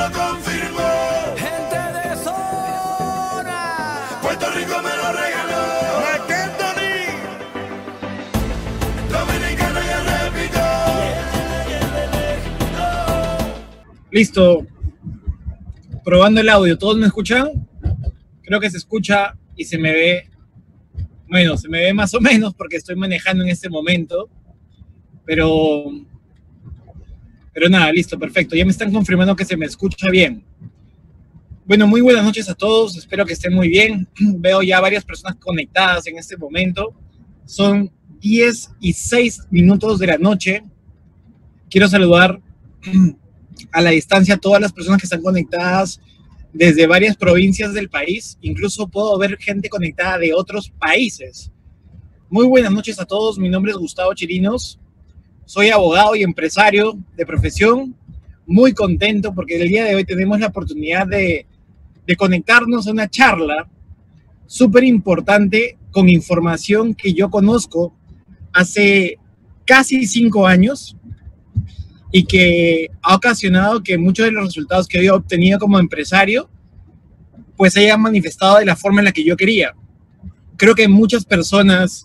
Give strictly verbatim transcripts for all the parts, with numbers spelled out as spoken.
lo confirmó. Gente de zona. Puerto Rico me lo regaló. Dominicana ya repito. Listo. Probando el audio. ¿Todos me escuchan? Creo que se escucha y se me ve. Bueno, se me ve más o menos porque estoy manejando en este momento. Pero. Pero nada, listo, perfecto. Ya me están confirmando que se me escucha bien. Bueno, muy buenas noches a todos. Espero que estén muy bien. Veo ya varias personas conectadas en este momento. Son diez y seis minutos de la noche. Quiero saludar a la distancia a todas las personas que están conectadas desde varias provincias del país. Incluso puedo ver gente conectada de otros países. Muy buenas noches a todos. Mi nombre es Gustavo Chirinos. Soy abogado y empresario de profesión. Muy contento porque el día de hoy tenemos la oportunidad de, de conectarnos a una charla súper importante con información que yo conozco hace casi cinco años y que ha ocasionado que muchos de los resultados que yo he obtenido como empresario pues se hayan manifestado de la forma en la que yo quería. Creo que muchas personas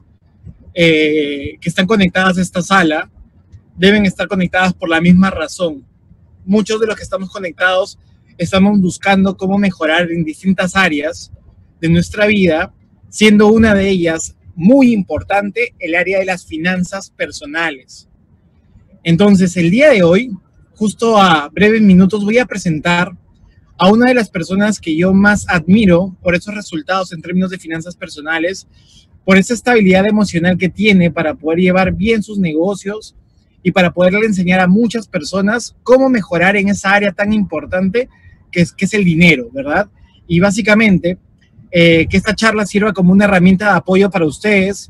eh, que están conectadas a esta sala deben estar conectadas por la misma razón. Muchos de los que estamos conectados estamos buscando cómo mejorar en distintas áreas de nuestra vida, siendo una de ellas muy importante el área de las finanzas personales. Entonces, el día de hoy, justo a breves minutos, voy a presentar a una de las personas que yo más admiro por esos resultados en términos de finanzas personales, por esa estabilidad emocional que tiene para poder llevar bien sus negocios y para poderle enseñar a muchas personas cómo mejorar en esa área tan importante que es, que es el dinero, ¿verdad? Y básicamente, eh, que esta charla sirva como una herramienta de apoyo para ustedes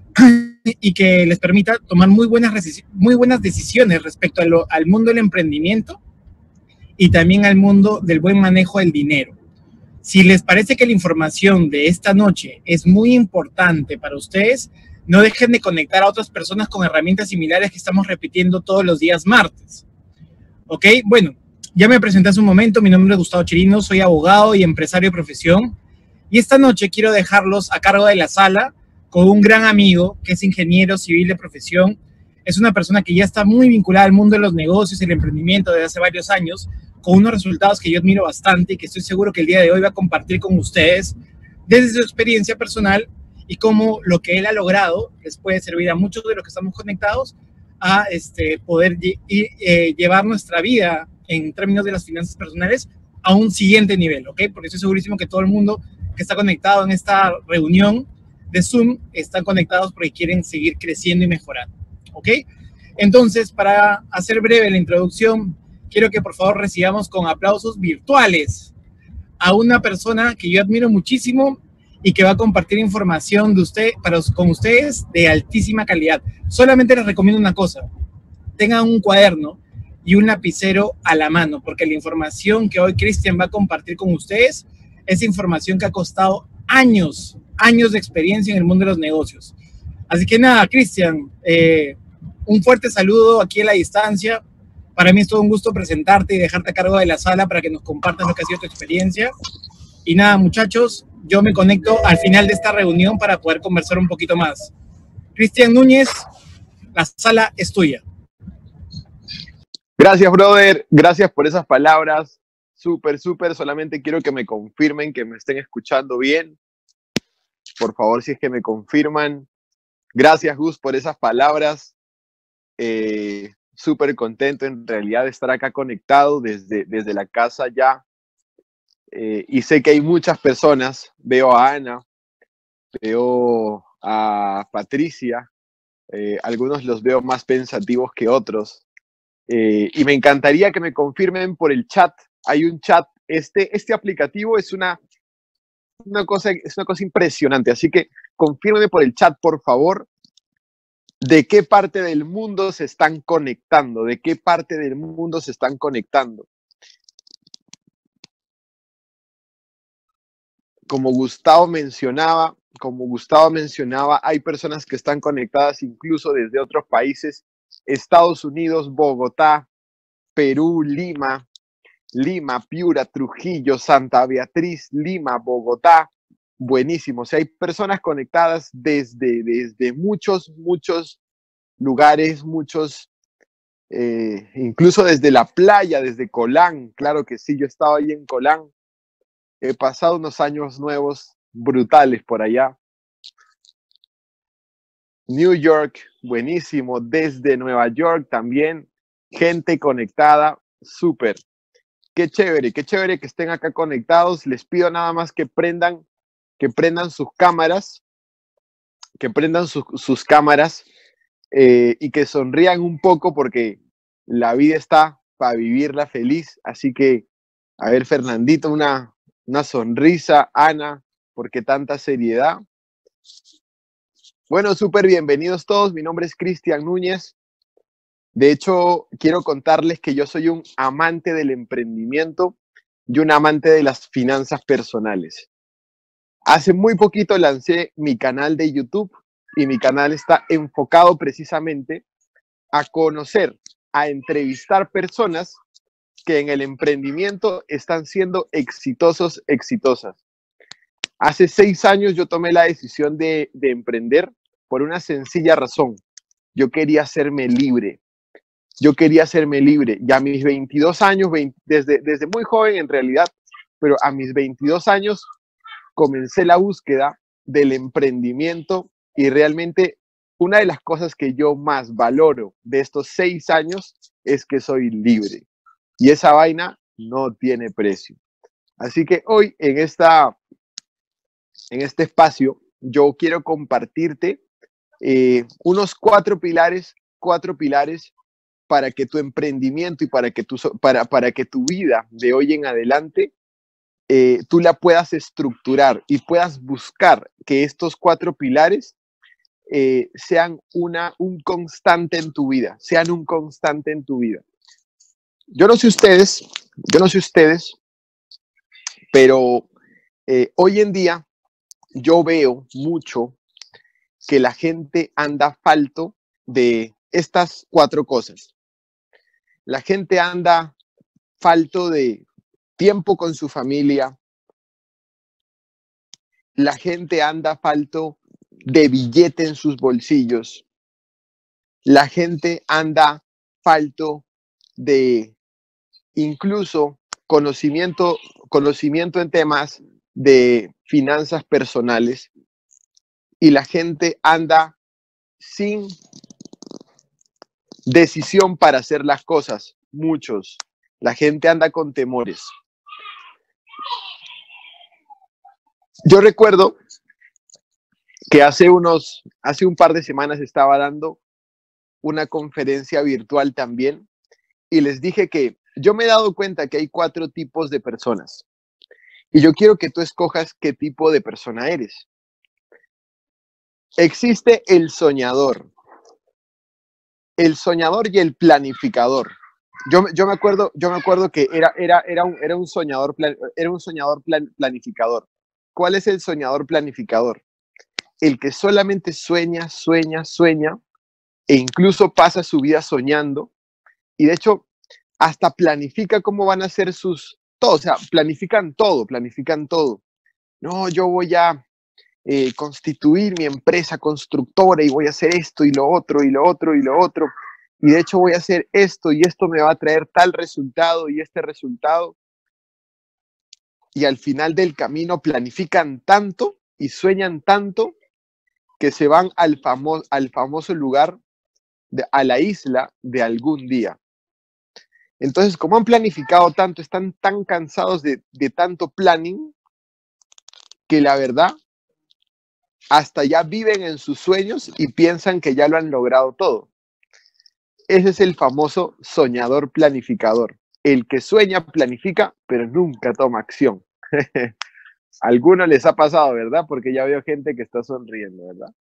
y que les permita tomar muy buenas, muy buenas decisiones respecto a lo, al mundo del emprendimiento y también al mundo del buen manejo del dinero. Si les parece que la información de esta noche es muy importante para ustedes, no dejen de conectar a otras personas con herramientas similares que estamos repitiendo todos los días martes. ¿Ok? Bueno, ya me presenté hace un momento. Mi nombre es Gustavo Chirinos, soy abogado y empresario de profesión. Y esta noche quiero dejarlos a cargo de la sala con un gran amigo que es ingeniero civil de profesión. Es una persona que ya está muy vinculada al mundo de los negocios y el emprendimiento desde hace varios años, con unos resultados que yo admiro bastante y que estoy seguro que el día de hoy va a compartir con ustedes desde su experiencia personal y cómo lo que él ha logrado les puede servir a muchos de los que estamos conectados a este, poder lle eh, llevar nuestra vida en términos de las finanzas personales a un siguiente nivel, ¿ok? Porque estoy segurísimo que todo el mundo que está conectado en esta reunión de Zoom están conectados porque quieren seguir creciendo y mejorando, ¿ok? Entonces, para hacer breve la introducción, quiero que por favor recibamos con aplausos virtuales a una persona que yo admiro muchísimo y que va a compartir información de usted, para, con ustedes de altísima calidad. Solamente les recomiendo una cosa: tengan un cuaderno y un lapicero a la mano, porque la información que hoy Cristian va a compartir con ustedes es información que ha costado años, años de experiencia en el mundo de los negocios. Así que nada, Cristian, eh, un fuerte saludo aquí a la distancia. Para mí es todo un gusto presentarte y dejarte a cargo de la sala para que nos compartas lo que ha sido tu experiencia. Y nada, muchachos, yo me conecto al final de esta reunión para poder conversar un poquito más. Cristian Núñez, la sala es tuya. Gracias, brother. Gracias por esas palabras. Súper, súper. Solamente quiero que me confirmen que me estén escuchando bien. Por favor, si es que me confirman. Gracias, Gus, por esas palabras. Eh, súper contento en realidad de estar acá conectado desde, desde la casa ya. Eh, y sé que hay muchas personas. Veo a Ana, veo a Patricia. Eh, algunos los veo más pensativos que otros. Eh, y me encantaría que me confirmen por el chat. Hay un chat. Este, este aplicativo es una, una, cosa, es una cosa impresionante. Así que confírmenme por el chat, por favor, de qué parte del mundo se están conectando. De qué parte del mundo se están conectando. Como Gustavo mencionaba, como Gustavo mencionaba, hay personas que están conectadas incluso desde otros países. Estados Unidos, Bogotá, Perú, Lima, Lima, Piura, Trujillo, Santa Beatriz, Lima, Bogotá. Buenísimo. O sea, hay personas conectadas desde, desde muchos, muchos lugares, muchos, eh, incluso desde la playa, desde Colán. Claro que sí, yo he estado ahí en Colán. He pasado unos años nuevos brutales por allá. New York, buenísimo. Desde Nueva York también. Gente conectada, súper. Qué chévere, qué chévere que estén acá conectados. Les pido nada más que prendan, que prendan sus cámaras, que prendan su, sus cámaras eh, y que sonrían un poco porque la vida está para vivirla feliz. Así que, a ver, Fernandito, una, una sonrisa. Ana, ¿por qué tanta seriedad? Bueno, súper bienvenidos todos. Mi nombre es Cristian Núñez. De hecho, quiero contarles que yo soy un amante del emprendimiento y un amante de las finanzas personales. Hace muy poquito lancé mi canal de YouTube y mi canal está enfocado precisamente a conocer, a entrevistar personas que en el emprendimiento están siendo exitosos, exitosas. Hace seis años yo tomé la decisión de, de emprender por una sencilla razón. Yo quería hacerme libre. Yo quería hacerme libre. Y a mis veintidós años, veinte, desde, desde muy joven en realidad, pero a mis veintidós años comencé la búsqueda del emprendimiento y realmente una de las cosas que yo más valoro de estos seis años es que soy libre. Y esa vaina no tiene precio. Así que hoy en, esta, en este espacio yo quiero compartirte eh, unos cuatro pilares, cuatro pilares para que tu emprendimiento y para que tu, para, para que tu vida de hoy en adelante eh, tú la puedas estructurar y puedas buscar que estos cuatro pilares eh, sean una, un constante en tu vida, sean un constante en tu vida. Yo no sé ustedes, yo no sé ustedes, pero eh, hoy en día yo veo mucho que la gente anda falto de estas cuatro cosas. La gente anda falto de tiempo con su familia. La gente anda falto de billete en sus bolsillos. La gente anda falto de incluso conocimiento, conocimiento en temas de finanzas personales. Y la gente anda sin decisión para hacer las cosas. Muchos. La gente anda con temores. Yo recuerdo que hace unos, hace un par de semanas estaba dando una conferencia virtual también y les dije que yo me he dado cuenta que hay cuatro tipos de personas y yo quiero que tú escojas qué tipo de persona eres. Existe el soñador, el soñador y el planificador. Yo, yo me acuerdo, yo me acuerdo que era, era, era, un, era un soñador, plan, era un soñador plan, planificador. ¿Cuál es el soñador planificador? El que solamente sueña, sueña, sueña e incluso pasa su vida soñando y de hecho hasta planifica cómo van a ser sus, todo, o sea, planifican todo, planifican todo. No, yo voy a eh, constituir mi empresa constructora y voy a hacer esto y lo otro y lo otro y lo otro. Y de hecho voy a hacer esto y esto me va a traer tal resultado y este resultado. Y al final del camino planifican tanto y sueñan tanto que se van al, famo al famoso lugar, de, a la isla de algún día. Entonces, como han planificado tanto, están tan cansados de, de tanto planning que la verdad, hasta ya viven en sus sueños y piensan que ya lo han logrado todo. Ese es el famoso soñador planificador. El que sueña, planifica, pero nunca toma acción. A algunos les ha pasado, ¿verdad? Porque ya veo gente que está sonriendo, ¿verdad?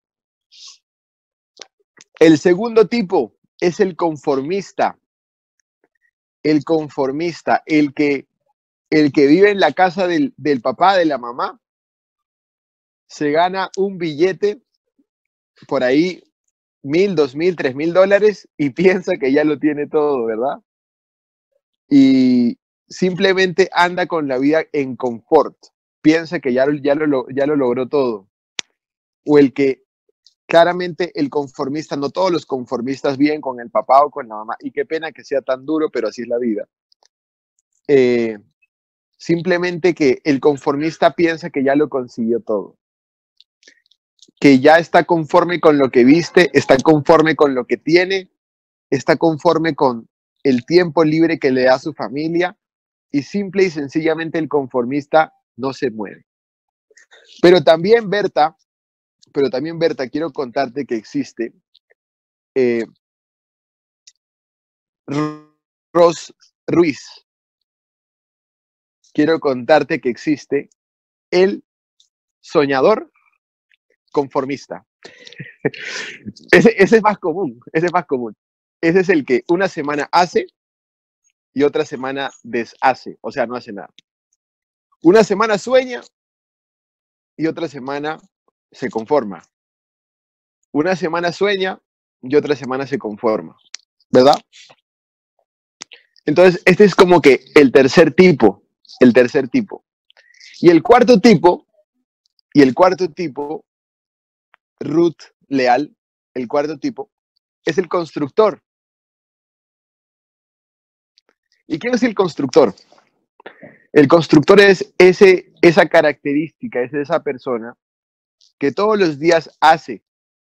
El segundo tipo es el conformista. El conformista, el que, el que vive en la casa del, del papá, de la mamá, se gana un billete por ahí, mil, dos mil, tres mil dólares y piensa que ya lo tiene todo, ¿verdad? Y simplemente anda con la vida en confort, piensa que ya, lo- ya, lo, ya lo logró todo, o el que claramente el conformista, no todos los conformistas viven con el papá o con la mamá, y qué pena que sea tan duro, pero así es la vida. Eh, simplemente que el conformista piensa que ya lo consiguió todo, que ya está conforme con lo que viste, está conforme con lo que tiene, está conforme con el tiempo libre que le da a su familia, y simple y sencillamente el conformista no se mueve. Pero también, Berta, pero también, Berta, quiero contarte que existe eh, Ros Ruiz. Quiero contarte que existe el soñador conformista. Ese, ese es más común, ese es más común. Ese es el que una semana hace y otra semana deshace, o sea, no hace nada. Una semana sueña y otra semana se conforma. Una semana sueña y otra semana se conforma, ¿verdad? Entonces, este es como que el tercer tipo, el tercer tipo. Y el cuarto tipo, y el cuarto tipo, Ruth Leal, el cuarto tipo, es el constructor. ¿Y quién es el constructor? El constructor es ese, esa característica, es esa persona que todos los días hace.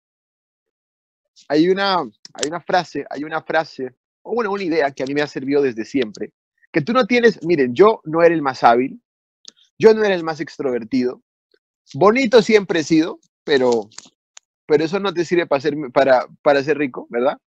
Hay una, hay una frase, hay una frase, o bueno, una idea que a mí me ha servido desde siempre, que tú no tienes, miren, yo no era el más hábil, yo no era el más extrovertido, bonito siempre he sido, pero, pero eso no te sirve para ser, para, para ser rico, ¿verdad?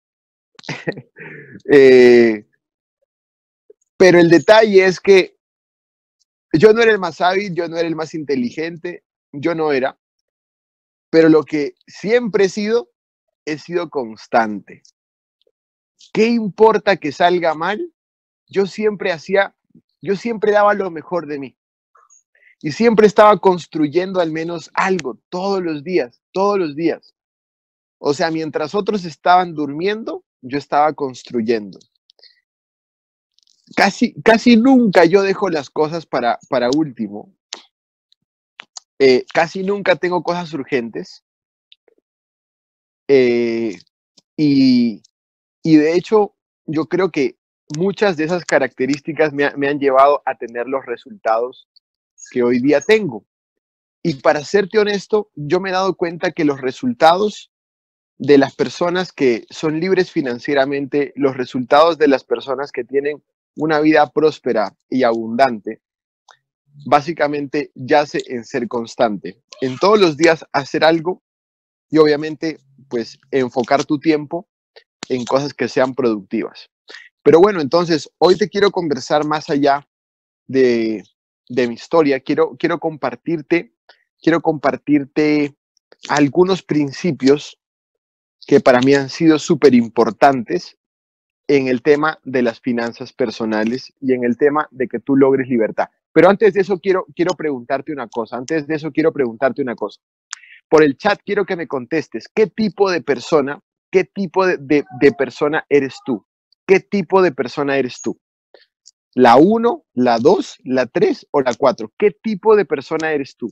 eh, pero el detalle es que yo no era el más hábil, yo no era el más inteligente, yo no era, pero lo que siempre he sido, he sido constante. ¿Qué importa que salga mal? Yo siempre hacía, yo siempre daba lo mejor de mí. Y siempre estaba construyendo al menos algo, todos los días, todos los días. O sea, mientras otros estaban durmiendo, yo estaba construyendo. Casi, casi nunca yo dejo las cosas para, para último. Eh, casi nunca tengo cosas urgentes. Eh, y, y de hecho, yo creo que muchas de esas características me, ha- me han llevado a tener los resultados que hoy día tengo. Y para serte honesto, yo me he dado cuenta que los resultados de las personas que son libres financieramente, los resultados de las personas que tienen una vida próspera y abundante, básicamente yace en ser constante, en todos los días hacer algo y obviamente pues enfocar tu tiempo en cosas que sean productivas. Pero bueno, entonces hoy te quiero conversar más allá de, de mi historia, quiero, quiero compartirte, quiero compartirte algunos principios que para mí han sido súper importantes en el tema de las finanzas personales y en el tema de que tú logres libertad. Pero antes de eso quiero, quiero preguntarte una cosa, antes de eso quiero preguntarte una cosa. Por el chat quiero que me contestes, ¿qué tipo de persona, qué tipo de, de, de persona eres tú? ¿Qué tipo de persona eres tú? ¿La uno, la dos, la tres o la cuatro? ¿Qué tipo de persona eres tú?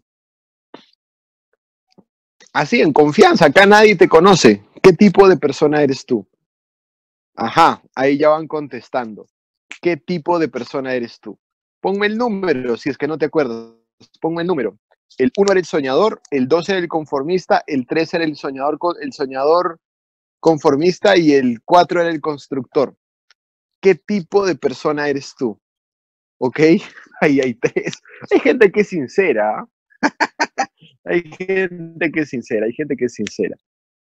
Así, en confianza, acá nadie te conoce. ¿Qué tipo de persona eres tú? Ajá, ahí ya van contestando. ¿Qué tipo de persona eres tú? Ponme el número, si es que no te acuerdas. Ponme el número. El uno era el soñador, el dos era el conformista, el tres era el soñador, el soñador conformista y el cuatro era el constructor. ¿Qué tipo de persona eres tú? ¿Ok? Ahí hay tres. Hay gente que es sincera. Hay gente que es sincera, hay gente que es sincera.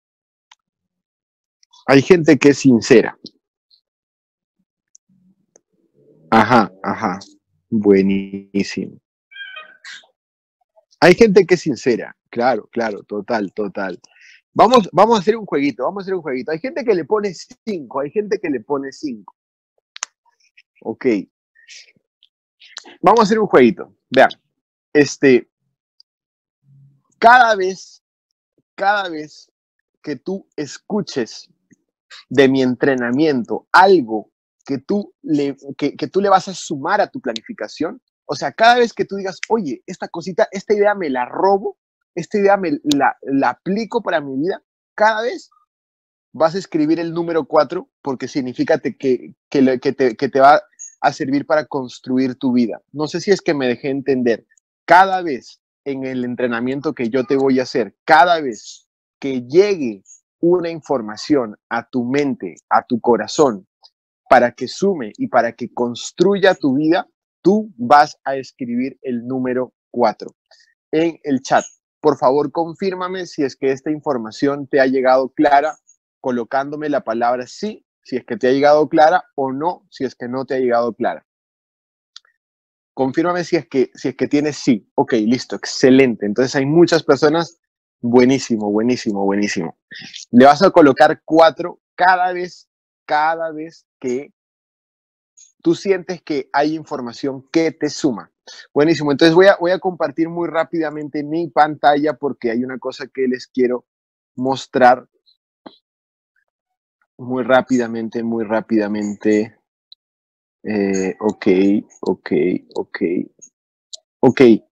Hay gente que es sincera. Ajá, ajá. Buenísimo. Hay gente que es sincera. Claro, claro, total, total. Vamos, vamos a hacer un jueguito, vamos a hacer un jueguito. Hay gente que le pone cinco, hay gente que le pone cinco. Ok. Vamos a hacer un jueguito. Vean, este, cada vez, cada vez que tú escuches de mi entrenamiento algo que tú, le, que, que tú le vas a sumar a tu planificación. O sea, cada vez que tú digas, oye, esta cosita, esta idea me la robo, esta idea me la, la aplico para mi vida, cada vez vas a escribir el número cuatro porque significa te, que, que, le, que, te, que te va a servir para construir tu vida. No sé si es que me dejé entender. Cada vez en el entrenamiento que yo te voy a hacer, cada vez que llegue una información a tu mente, a tu corazón, para que sume y para que construya tu vida, tú vas a escribir el número cuatro en el chat. Por favor, confírmame si es que esta información te ha llegado clara, colocándome la palabra sí, si es que te ha llegado clara, o no, si es que no te ha llegado clara. Confírmame si es que, si es que tienes sí. Ok, listo, excelente. Entonces hay muchas personas. Buenísimo, buenísimo, buenísimo. Le vas a colocar cuatro cada vez, cada vez que tú sientes que hay información que te suma. Buenísimo. Entonces voy a, voy a compartir muy rápidamente mi pantalla porque hay una cosa que les quiero mostrar muy rápidamente, muy rápidamente. Eh, ok, ok, ok, ok,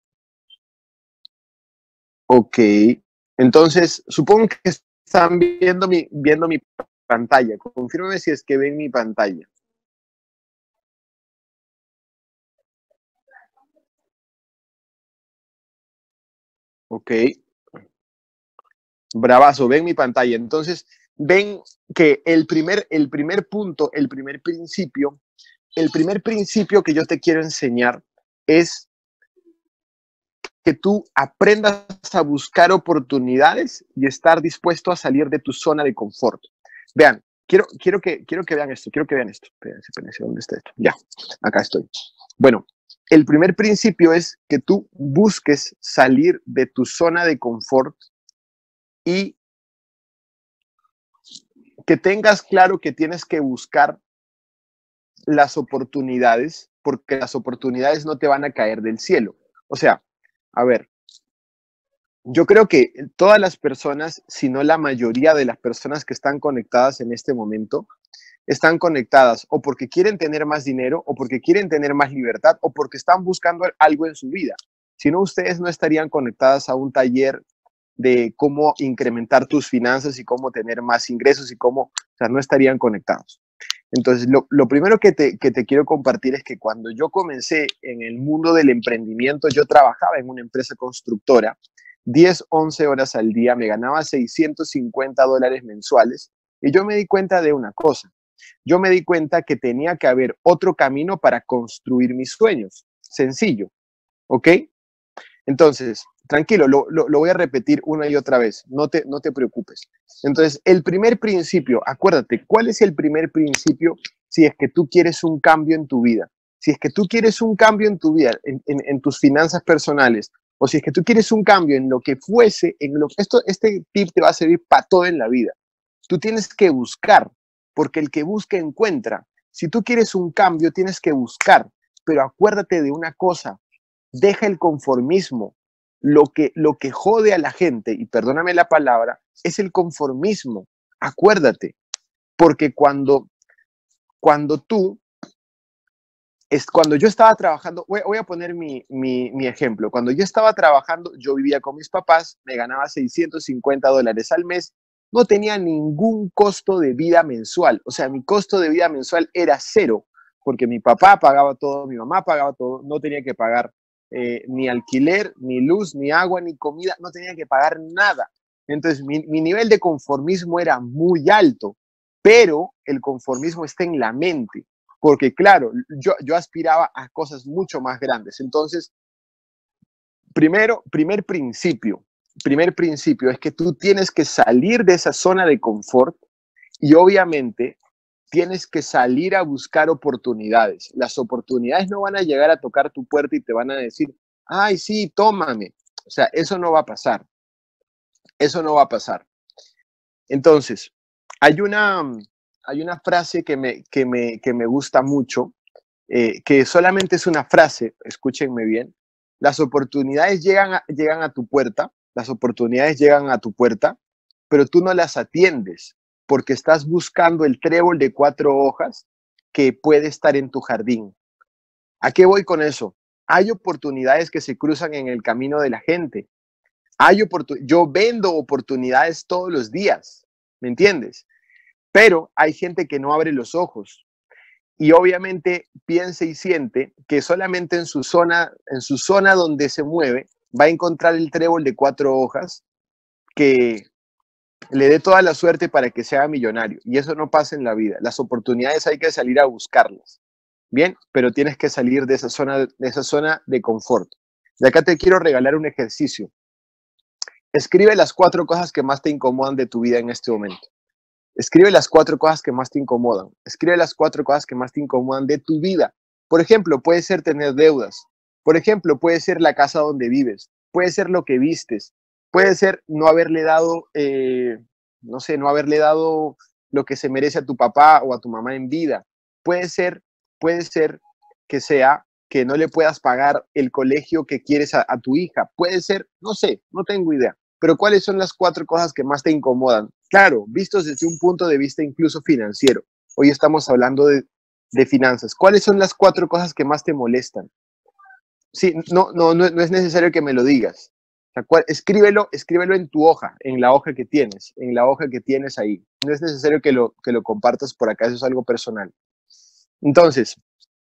ok. Entonces, supongo que están viendo mi, viendo mi pantalla. Confírmeme si es que ven mi pantalla. Ok. Bravazo, ven mi pantalla. Entonces, ven que el primer, el primer punto, el primer principio, el primer principio que yo te quiero enseñar es que tú aprendas a buscar oportunidades y estar dispuesto a salir de tu zona de confort. Vean, quiero, quiero, que, quiero que vean esto, quiero que vean esto. Espérense, espérense, ¿dónde está esto? Ya, acá estoy. Bueno, el primer principio es que tú busques salir de tu zona de confort y que tengas claro que tienes que buscar las oportunidades, porque las oportunidades no te van a caer del cielo. O sea, a ver, yo creo que todas las personas, si no la mayoría de las personas que están conectadas en este momento, están conectadas o porque quieren tener más dinero, o porque quieren tener más libertad, o porque están buscando algo en su vida. Si no, ustedes no estarían conectadas a un taller de cómo incrementar tus finanzas y cómo tener más ingresos y cómo, o sea, no estarían conectados. Entonces, lo, lo primero que te, que te quiero compartir es que cuando yo comencé en el mundo del emprendimiento, yo trabajaba en una empresa constructora, diez, once horas al día, me ganaba seiscientos cincuenta dólares mensuales y yo me di cuenta de una cosa. Yo me di cuenta que tenía que haber otro camino para construir mis sueños. Sencillo, ¿ok? Entonces, tranquilo, lo, lo, lo voy a repetir una y otra vez, no te, no te preocupes. Entonces, el primer principio, acuérdate, ¿cuál es el primer principio si es que tú quieres un cambio en tu vida? Si es que tú quieres un cambio en tu vida, en, en, en tus finanzas personales, o si es que tú quieres un cambio en lo que fuese, en lo, esto, este tip te va a servir para todo en la vida. Tú tienes que buscar, porque el que busca encuentra. Si tú quieres un cambio, tienes que buscar, pero acuérdate de una cosa, deja el conformismo. Lo que, lo que jode a la gente, y perdóname la palabra, es el conformismo. Acuérdate, porque cuando, cuando tú, es, cuando yo estaba trabajando, voy, voy a poner mi, mi, mi ejemplo, cuando yo estaba trabajando, yo vivía con mis papás, me ganaba seiscientos cincuenta dólares al mes, no tenía ningún costo de vida mensual, o sea, mi costo de vida mensual era cero, porque mi papá pagaba todo, mi mamá pagaba todo, no tenía que pagar Eh, ni alquiler, ni luz, ni agua, ni comida, no tenía que pagar nada. Entonces mi, mi nivel de conformismo era muy alto, pero el conformismo está en la mente, porque claro, yo, yo aspiraba a cosas mucho más grandes. Entonces, primero, primer principio, primer principio es que tú tienes que salir de esa zona de confort y obviamente tienes que salir a buscar oportunidades. Las oportunidades no van a llegar a tocar tu puerta y te van a decir, ay, sí, tómame. O sea, eso no va a pasar. Eso no va a pasar. Entonces, hay una, hay una frase que me, que me, que me gusta mucho, eh, que solamente es una frase, escúchenme bien. Las oportunidades llegan a, llegan a tu puerta, las oportunidades llegan a tu puerta, pero tú no las atiendes, porque estás buscando el trébol de cuatro hojas que puede estar en tu jardín. ¿A qué voy con eso? Hay oportunidades que se cruzan en el camino de la gente. Hay oportun- Yo vendo oportunidades todos los días, ¿me entiendes? Pero hay gente que no abre los ojos y obviamente piensa y siente que solamente en su zona, en su zona donde se mueve, va a encontrar el trébol de cuatro hojas que le dé toda la suerte para que sea millonario. Y eso no pasa en la vida. Las oportunidades hay que salir a buscarlas. Bien, pero tienes que salir de esa zona, de esa zona de confort. De acá te quiero regalar un ejercicio. Escribe las cuatro cosas que más te incomodan de tu vida en este momento. Escribe las cuatro cosas que más te incomodan. Escribe las cuatro cosas que más te incomodan de tu vida. Por ejemplo, puede ser tener deudas. Por ejemplo, puede ser la casa donde vives. Puede ser lo que vistes. Puede ser no haberle dado, eh, no sé, no haberle dado lo que se merece a tu papá o a tu mamá en vida. Puede ser, puede ser que sea que no le puedas pagar el colegio que quieres a, a tu hija. Puede ser, no sé, no tengo idea. Pero ¿cuáles son las cuatro cosas que más te incomodan? Claro, vistos desde un punto de vista incluso financiero. Hoy estamos hablando de, de finanzas. ¿Cuáles son las cuatro cosas que más te molestan? Sí, no, no, no, no es necesario que me lo digas. O sea, cuál- escríbelo, escríbelo en tu hoja, en la hoja que tienes, en la hoja que tienes ahí. No es necesario que lo, que lo compartas por acá, eso es algo personal. Entonces,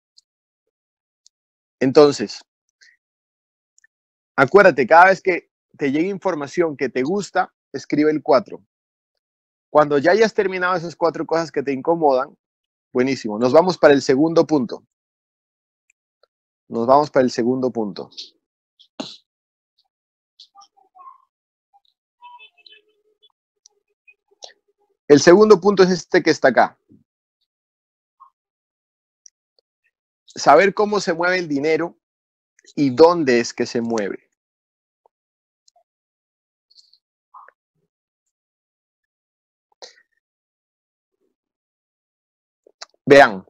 entonces, acuérdate, cada vez que te llegue información que te gusta, escribe el cuatro. Cuando ya hayas terminado esas cuatro cosas que te incomodan, buenísimo. Nos vamos para el segundo punto. Nos vamos para el segundo punto. El segundo punto es este que está acá. Saber cómo se mueve el dinero y dónde es que se mueve. Vean,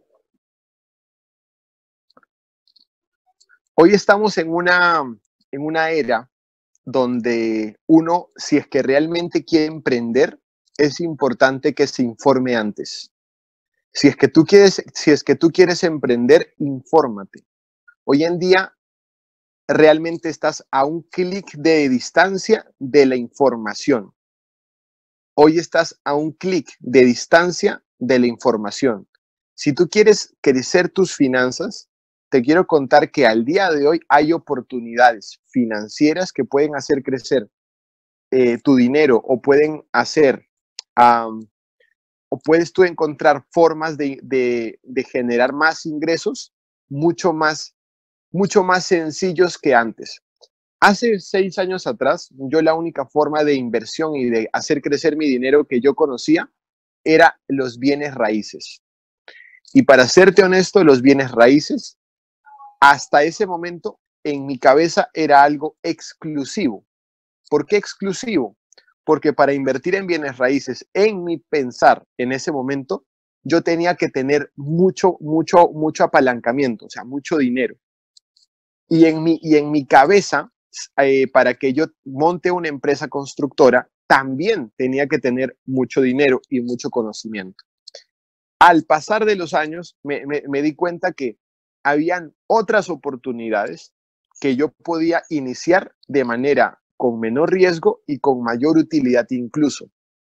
hoy estamos en una, en una era donde uno, si es que realmente quiere emprender, es importante que se informe antes. Si es que tú quieres, si es que tú quieres emprender, infórmate. Hoy en día realmente estás a un clic de distancia de la información. Hoy estás a un clic de distancia de la información. Si tú quieres crecer tus finanzas, te quiero contar que al día de hoy hay oportunidades financieras que pueden hacer crecer eh, tu dinero o pueden hacer, um, o puedes tú encontrar formas de, de, de generar más ingresos mucho más, mucho más sencillos que antes. Hace seis años atrás, yo la única forma de inversión y de hacer crecer mi dinero que yo conocía era los bienes raíces. Y para serte honesto, los bienes raíces, hasta ese momento, en mi cabeza era algo exclusivo. ¿Por qué exclusivo? Porque para invertir en bienes raíces, en mi pensar en ese momento, yo tenía que tener mucho, mucho, mucho apalancamiento, o sea, mucho dinero. Y en mi, y en mi cabeza, eh, para que yo monte una empresa constructora, también tenía que tener mucho dinero y mucho conocimiento. Al pasar de los años, me, me, me di cuenta que habían otras oportunidades que yo podía iniciar de manera con menor riesgo y con mayor utilidad incluso.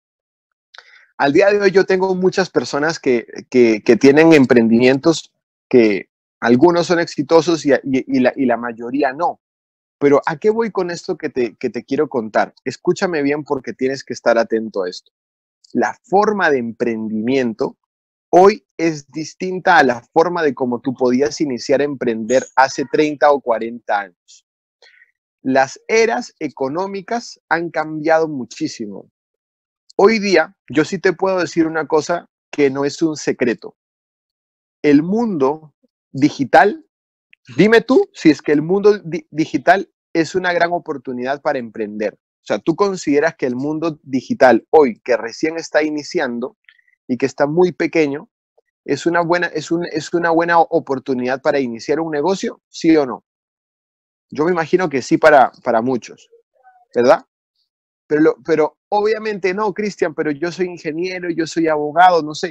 Al día de hoy yo tengo muchas personas que, que, que tienen emprendimientos que algunos son exitosos y, y, y, la, y la mayoría no. Pero ¿a qué voy con esto que te, que te quiero contar? Escúchame bien porque tienes que estar atento a esto. La forma de emprendimiento hoy es distinta a la forma de cómo tú podías iniciar a emprender hace treinta o cuarenta años. Las eras económicas han cambiado muchísimo. Hoy día, yo sí te puedo decir una cosa que no es un secreto. El mundo digital, dime tú si es que el mundo di- digital es una gran oportunidad para emprender. O sea, tú consideras que el mundo digital hoy, que recién está iniciando y que está muy pequeño, es una buena, es un, es una buena oportunidad para iniciar un negocio, ¿sí o no? Yo me imagino que sí para, para muchos, ¿verdad? Pero, lo, pero obviamente no, Cristian, pero yo soy ingeniero, yo soy abogado, no sé.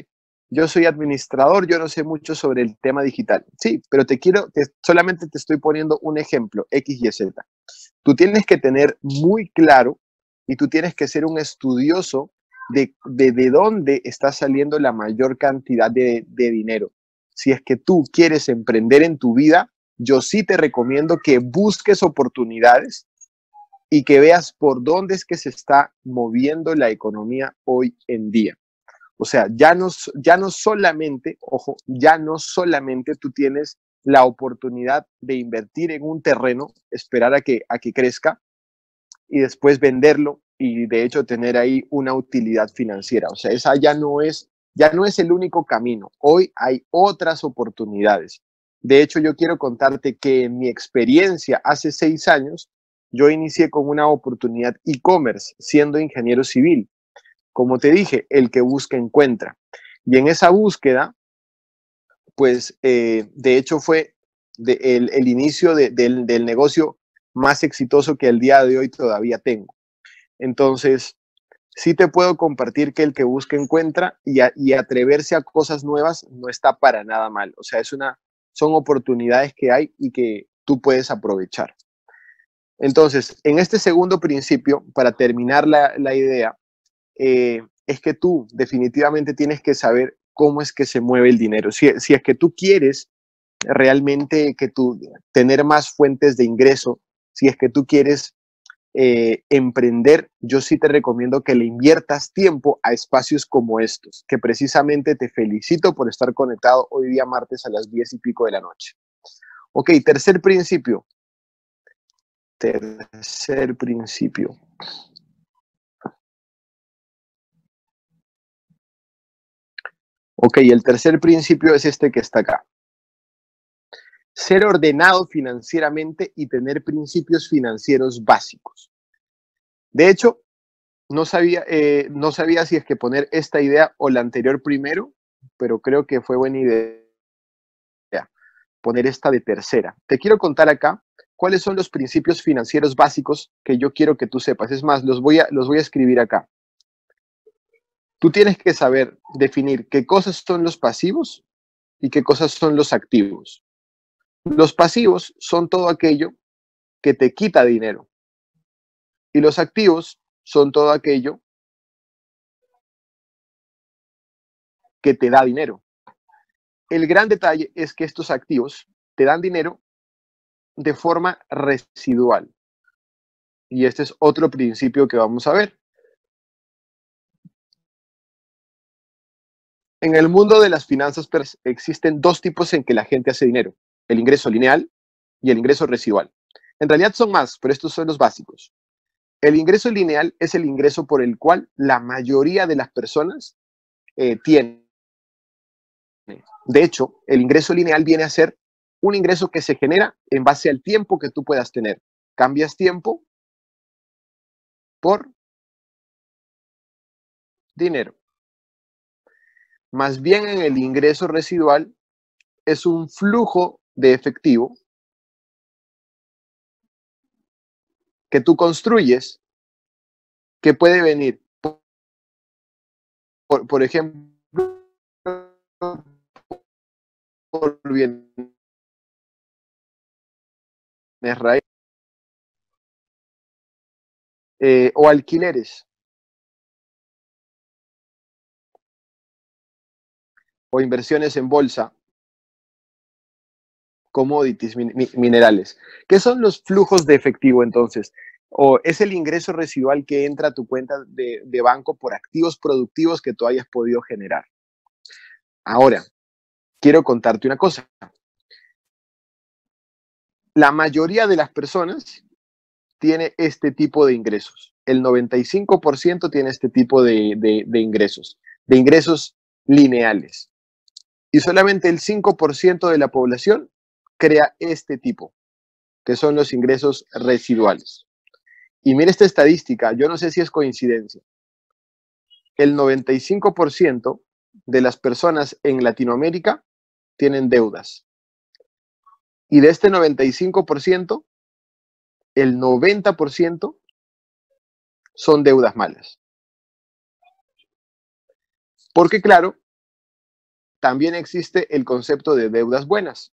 yo soy administrador, yo no sé mucho sobre el tema digital. Sí, pero te quiero, te, solamente te estoy poniendo un ejemplo, X, Y, Z. Tú tienes que tener muy claro y tú tienes que ser un estudioso de, de, de dónde está saliendo la mayor cantidad de, de dinero. Si es que tú quieres emprender en tu vida, yo sí te recomiendo que busques oportunidades y que veas por dónde es que se está moviendo la economía hoy en día. O sea, ya no, ya no solamente, ojo, ya no solamente tú tienes la oportunidad de invertir en un terreno, esperar a que, a que crezca y después venderlo y de hecho tener ahí una utilidad financiera. O sea, esa ya no es, ya no es el único camino. Hoy hay otras oportunidades. De hecho, yo quiero contarte que en mi experiencia hace seis años, yo inicié con una oportunidad e-commerce siendo ingeniero civil. Como te dije, el que busca encuentra. Y en esa búsqueda, pues eh, de hecho fue de, el, el, inicio de, del, del negocio más exitoso que el día de hoy todavía tengo. Entonces, sí te puedo compartir que el que busca encuentra y, a, y atreverse a cosas nuevas no está para nada mal. O sea, es una, son oportunidades que hay y que tú puedes aprovechar. Entonces, en este segundo principio, para terminar la, la idea, eh, es que tú definitivamente tienes que saber cómo es que se mueve el dinero. Si, si es que tú quieres realmente que tú, tener más fuentes de ingreso, si es que tú quieres eh, emprender, yo sí te recomiendo que le inviertas tiempo a espacios como estos, que precisamente te felicito por estar conectado hoy día martes a las diez y pico de la noche. Ok, tercer principio. Tercer principio. Ok, el tercer principio es este que está acá. Ser ordenado financieramente y tener principios financieros básicos. De hecho, no sabía, eh, no sabía si es que poner esta idea o la anterior primero, pero creo que fue buena idea poner esta de tercera. Te quiero contar acá cuáles son los principios financieros básicos que yo quiero que tú sepas. Es más, los voy a, los voy a escribir acá. Tú tienes que saber definir qué cosas son los pasivos y qué cosas son los activos. Los pasivos son todo aquello que te quita dinero y los activos son todo aquello que te da dinero. El gran detalle es que estos activos te dan dinero de forma residual. Y este es otro principio que vamos a ver. En el mundo de las finanzas existen dos tipos en que la gente hace dinero: el ingreso lineal y el ingreso residual. En realidad son más, pero estos son los básicos. El ingreso lineal es el ingreso por el cual la mayoría de las personas eh, tienen. De hecho, el ingreso lineal viene a ser un ingreso que se genera en base al tiempo que tú puedas tener. Cambias tiempo por dinero. Más bien, en el ingreso residual es un flujo de efectivo que tú construyes, que puede venir, por, por ejemplo, por bienes raíces eh, o alquileres o inversiones en bolsa, commodities, min minerales. ¿Qué son los flujos de efectivo entonces? O es el ingreso residual que entra a tu cuenta de, de banco por activos productivos que tú hayas podido generar. Ahora, quiero contarte una cosa. La mayoría de las personas tiene este tipo de ingresos. El noventa y cinco por ciento tiene este tipo de, de, de ingresos, de ingresos lineales. Y solamente el cinco por ciento de la población crea este tipo, que son los ingresos residuales. Y mira esta estadística, yo no sé si es coincidencia. El noventa y cinco por ciento de las personas en Latinoamérica tienen deudas. Y de este noventa y cinco por ciento, el noventa por ciento son deudas malas. Porque claro, también existe el concepto de deudas buenas.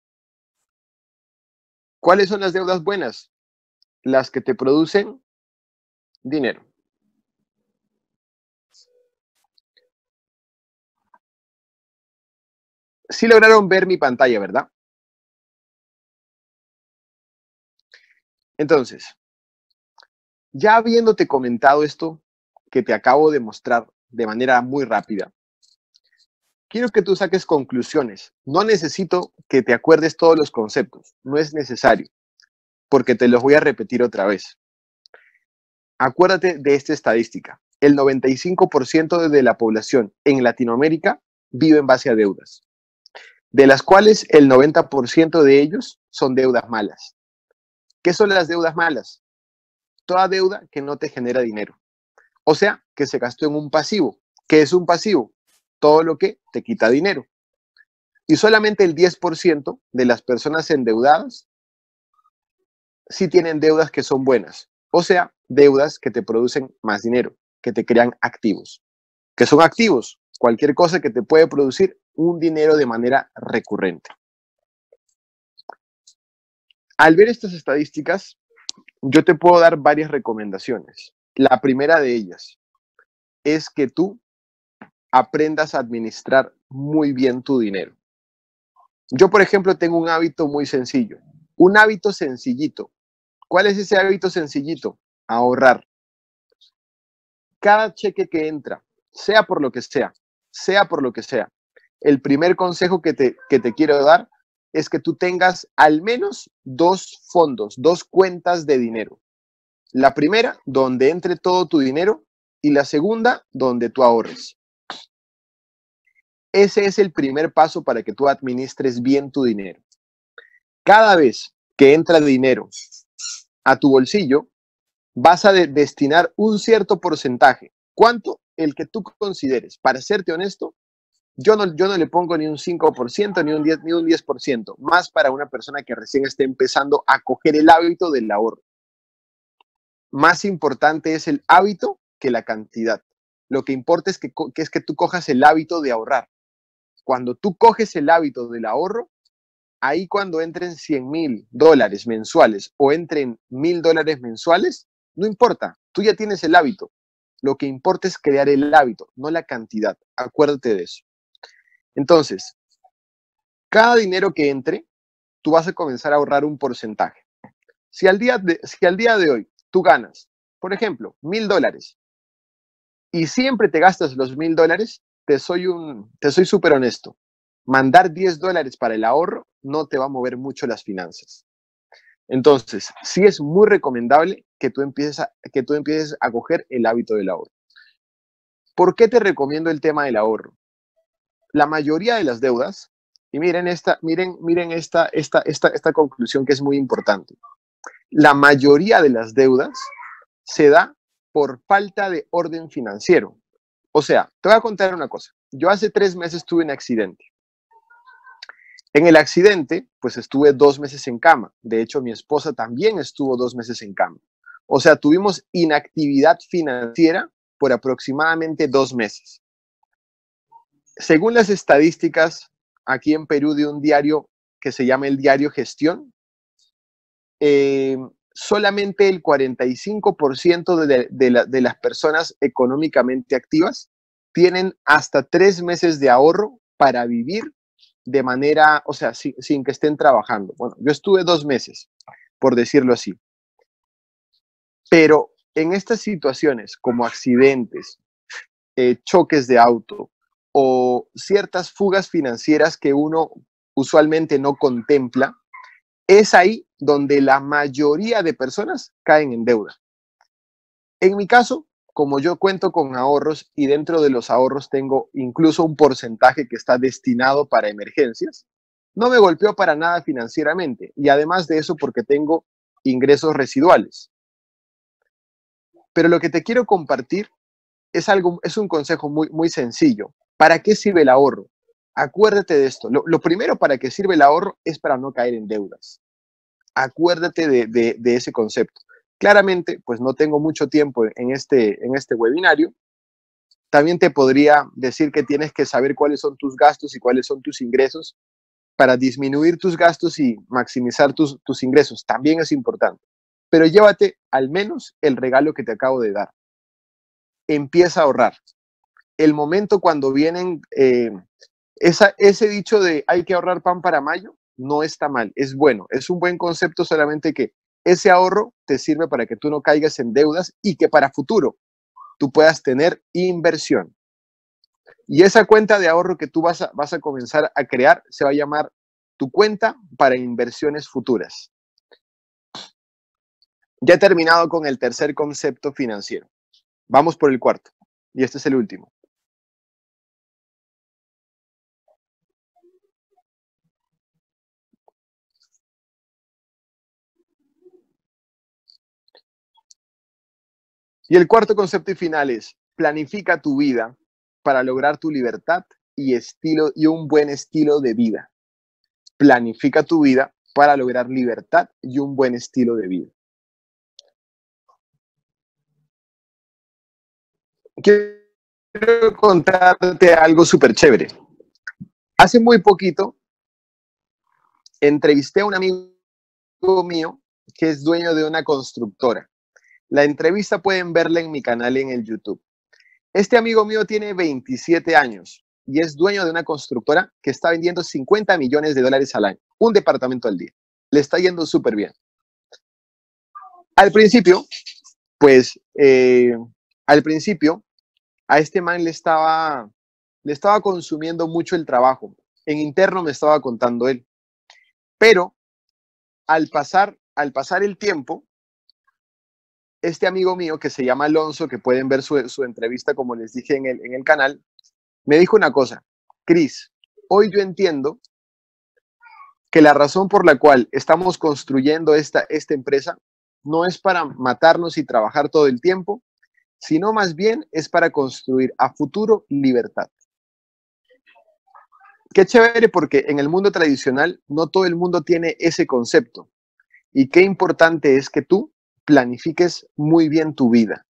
¿Cuáles son las deudas buenas? Las que te producen dinero. Sí lograron ver mi pantalla, ¿verdad? Entonces, ya habiéndote comentado esto que te acabo de mostrar de manera muy rápida, quiero que tú saques conclusiones. No necesito que te acuerdes todos los conceptos, no es necesario, porque te los voy a repetir otra vez. Acuérdate de esta estadística. El noventa y cinco por ciento de la población en Latinoamérica vive en base a deudas, de las cuales el noventa por ciento de ellos son deudas malas. ¿Qué son las deudas malas? Toda deuda que no te genera dinero. O sea, que se gastó en un pasivo. ¿Qué es un pasivo? Todo lo que te quita dinero. Y solamente el diez por ciento de las personas endeudadas sí tienen deudas que son buenas. O sea, deudas que te producen más dinero, que te crean activos. ¿Qué son activos? Cualquier cosa que te puede producir un dinero de manera recurrente. Al ver estas estadísticas, yo te puedo dar varias recomendaciones. La primera de ellas es que tú aprendas a administrar muy bien tu dinero. Yo, por ejemplo, tengo un hábito muy sencillo, un hábito sencillito. ¿Cuál es ese hábito sencillito? Ahorrar. Cada cheque que entra, sea por lo que sea, sea por lo que sea, el primer consejo que te, que te quiero dar es que tú tengas al menos dos fondos, dos cuentas de dinero. La primera, donde entre todo tu dinero, y la segunda, donde tú ahorres. Ese es el primer paso para que tú administres bien tu dinero. Cada vez que entra dinero a tu bolsillo, vas a de- destinar un cierto porcentaje. ¿Cuánto? El que tú consideres. Para serte honesto, yo no, yo no le pongo ni un cinco por ciento ni un diez, ni un diez por ciento, más para una persona que recién esté empezando a coger el hábito del ahorro. Más importante es el hábito que la cantidad. Lo que importa es que, co- que es que tú cojas el hábito de ahorrar. Cuando tú coges el hábito del ahorro, ahí cuando entren cien mil dólares mensuales o entren mil dólares mensuales, no importa, tú ya tienes el hábito. Lo que importa es crear el hábito, no la cantidad. Acuérdate de eso. Entonces, cada dinero que entre, tú vas a comenzar a ahorrar un porcentaje. Si al día de, si al día de hoy tú ganas, por ejemplo, mil dólares y siempre te gastas los mil dólares, te soy un, te soy súper honesto. Mandar diez dólares para el ahorro no te va a mover mucho las finanzas. Entonces, sí es muy recomendable que tú empieces a, que tú empieces a coger el hábito del ahorro. ¿Por qué te recomiendo el tema del ahorro? La mayoría de las deudas, y miren esta, miren, miren esta, esta, esta, esta conclusión que es muy importante. La mayoría de las deudas se da por falta de orden financiero. O sea, te voy a contar una cosa. Yo hace tres meses tuve un accidente. En el accidente, pues estuve dos meses en cama. De hecho, mi esposa también estuvo dos meses en cama. O sea, tuvimos inactividad financiera por aproximadamente dos meses. Según las estadísticas aquí en Perú de un diario que se llama el Diario Gestión, eh, solamente el cuarenta y cinco por ciento de, de, la, de las personas económicamente activas tienen hasta tres meses de ahorro para vivir de manera, o sea, sin, sin que estén trabajando. Bueno, yo estuve dos meses, por decirlo así. Pero en estas situaciones como accidentes, eh, choques de auto o ciertas fugas financieras que uno usualmente no contempla, es ahí donde la mayoría de personas caen en deuda. En mi caso, como yo cuento con ahorros y dentro de los ahorros tengo incluso un porcentaje que está destinado para emergencias, no me golpeó para nada financieramente y además de eso porque tengo ingresos residuales. Pero lo que te quiero compartir es algo, es un consejo muy, muy sencillo. ¿Para qué sirve el ahorro? Acuérdate de esto. Lo, lo primero para que sirve el ahorro es para no caer en deudas. Acuérdate de, de, de ese concepto. Claramente, pues no tengo mucho tiempo en este, en este webinario, También te podría decir que tienes que saber cuáles son tus gastos y cuáles son tus ingresos para disminuir tus gastos y maximizar tus, tus ingresos. También es importante. Pero llévate al menos el regalo que te acabo de dar. Empieza a ahorrar. El momento cuando vienen, eh, esa, ese dicho de hay que ahorrar pan para mayo, no está mal, es bueno, es un buen concepto, solamente que ese ahorro te sirve para que tú no caigas en deudas y que para futuro tú puedas tener inversión. Y esa cuenta de ahorro que tú vas a, vas a comenzar a crear se va a llamar tu cuenta para inversiones futuras. Ya he terminado con el tercer concepto financiero. Vamos por el cuarto. Y este es el último. Y el cuarto concepto y final es: planifica tu vida para lograr tu libertad y, estilo, y un buen estilo de vida. Planifica tu vida para lograr libertad y un buen estilo de vida. Quiero contarte algo súper chévere. Hace muy poquito entrevisté a un amigo mío que es dueño de una constructora. La entrevista pueden verla en mi canal en el YouTube. Este amigo mío tiene veintisiete años y es dueño de una constructora que está vendiendo cincuenta millones de dólares al año, un departamento al día. Le está yendo súper bien. Al principio, pues, eh, al principio, a este man le estaba, le estaba consumiendo mucho el trabajo. En interno me estaba contando él. Pero al pasar, al pasar el tiempo, este amigo mío que se llama Alonso, que pueden ver su, su entrevista, como les dije en el, en el canal, me dijo una cosa: Chris, hoy yo entiendo que la razón por la cual estamos construyendo esta, esta empresa no es para matarnos y trabajar todo el tiempo, sino más bien es para construir a futuro libertad. Qué chévere, porque en el mundo tradicional no todo el mundo tiene ese concepto. Y qué importante es que tú planifiques muy bien tu vida.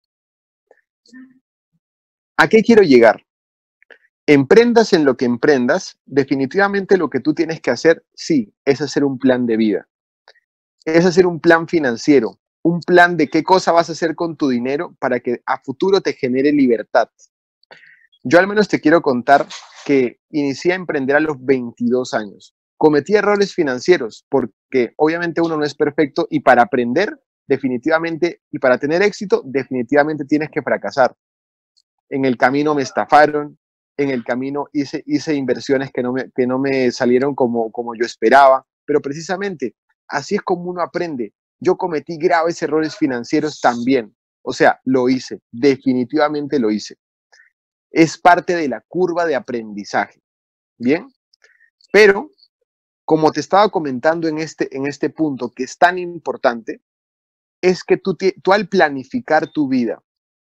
¿A qué quiero llegar? Emprendas en lo que emprendas, definitivamente lo que tú tienes que hacer, sí, es hacer un plan de vida. Es hacer un plan financiero, un plan de qué cosa vas a hacer con tu dinero para que a futuro te genere libertad. Yo al menos te quiero contar que inicié a emprender a los veintidós años. Cometí errores financieros porque obviamente uno no es perfecto, y para aprender definitivamente y para tener éxito definitivamente tienes que fracasar. En el camino me estafaron, en el camino hice, hice inversiones que no me, que no me salieron como, como yo esperaba, pero precisamente así es como uno aprende. Yo cometí graves errores financieros también, o sea, lo hice, definitivamente lo hice. Es parte de la curva de aprendizaje, ¿bien? Pero, como te estaba comentando en este, en este punto que es tan importante, es que tú, tú al planificar tu vida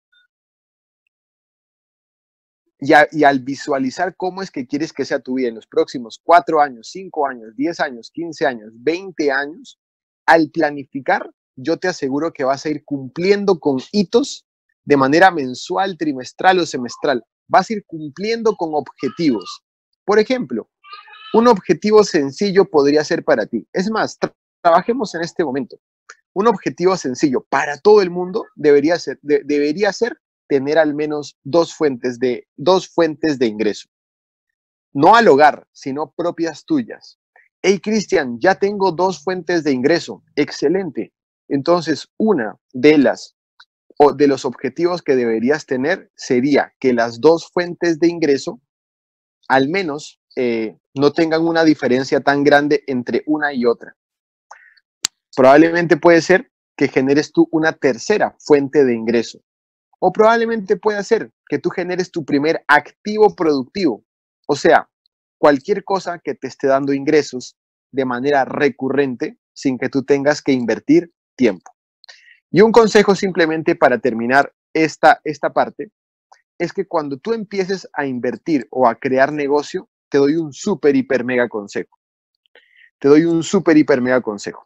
y, a, y al visualizar cómo es que quieres que sea tu vida en los próximos cuatro años, cinco años, diez años, quince años, veinte años, al planificar, yo te aseguro que vas a ir cumpliendo con hitos de manera mensual, trimestral o semestral. Vas a ir cumpliendo con objetivos. Por ejemplo, un objetivo sencillo podría ser para ti. Es más, tra trabajemos en este momento. Un objetivo sencillo para todo el mundo debería ser, de, debería ser tener al menos dos fuentes de, dos fuentes de ingreso. No al hogar, sino propias tuyas. Hey, Cristian, ya tengo dos fuentes de ingreso. Excelente. Entonces, una de las o de los objetivos que deberías tener sería que las dos fuentes de ingreso al menos eh, no tengan una diferencia tan grande entre una y otra. Probablemente puede ser que generes tú una tercera fuente de ingreso, o probablemente puede ser que tú generes tu primer activo productivo, o sea, cualquier cosa que te esté dando ingresos de manera recurrente sin que tú tengas que invertir tiempo. Y un consejo simplemente para terminar esta, esta parte es que cuando tú empieces a invertir o a crear negocio, te doy un súper, hiper, mega consejo. Te doy un súper, hiper, mega consejo.